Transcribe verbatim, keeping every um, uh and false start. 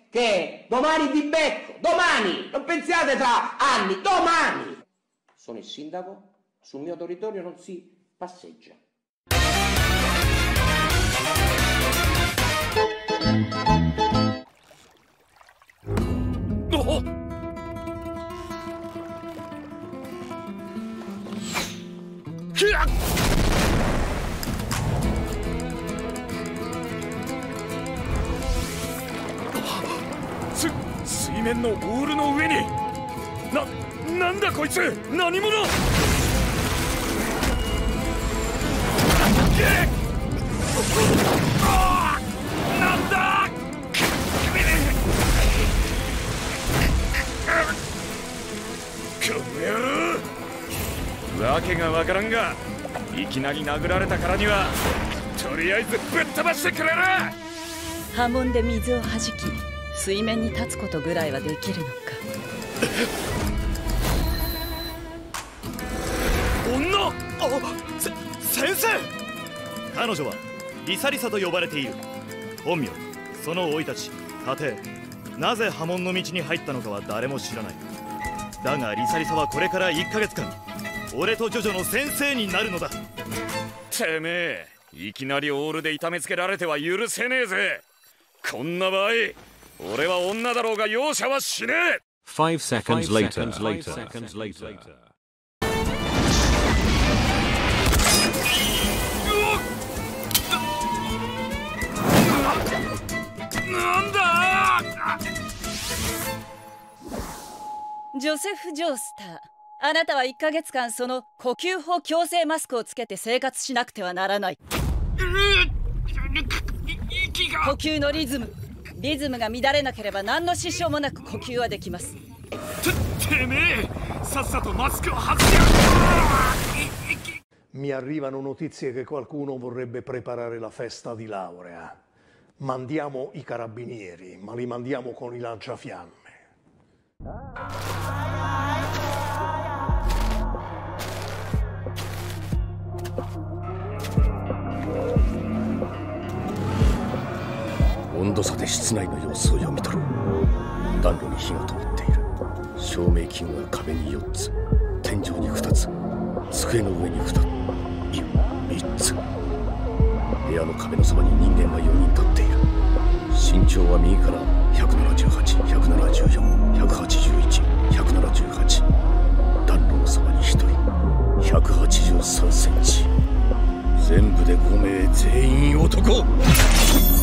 che domani ti becco, domani, non pensiate tra anni, domani. Sono il sindaco, sul mio territorio non si passeggia. Oh! 水面のオールの上にな、なんだこいつ何者なんだこの野郎わけがわからんがいきなり殴られたからにはとりあえずぶっ飛ばしてくれる波紋で水をはじき水面に立つことぐらいはできるのか女あせ先生彼女はリサリサと呼ばれている本名その生い立ち家庭なぜ波紋の道に入ったのかは誰も知らないだがリサリサはこれからいっかげつかん俺とジョジョの先生になるのだてめえいきなりオールで痛めつけられては許せねえぜこんな場合俺は女だろうが容赦はしねえ Five seconds later. seconds later. なんだジョセフ・ジョースターあなたはいっかげつかんその呼吸法矯正マスクをつけて生活しなくてはならない呼吸のリズムリズムが乱れなければ何の支障もなく呼吸はできますて、てめえさっさとマスクを外せ Mi arrivano notizie che qualcuno vorrebbe preparare la festa di laurea. Mandiamo i carabinieri, ma li mandiamo con i lanciafiamme. Ondo差で室内の様子を読み取る。暖炉に火が灯っている。照明器具が壁によっつ、天井にふたつ、机の上にふたつ、いやみっつ。部屋の壁のそばに人間がよにん立っている。身長は右からひゃくななじゅうはち、ひゃくななじゅうよん、ひゃくはちじゅういち、ひゃくななじゅうはち。暖炉のそばにひとり、ひゃくはちじゅうさんセンチ。全部でごめい全員男。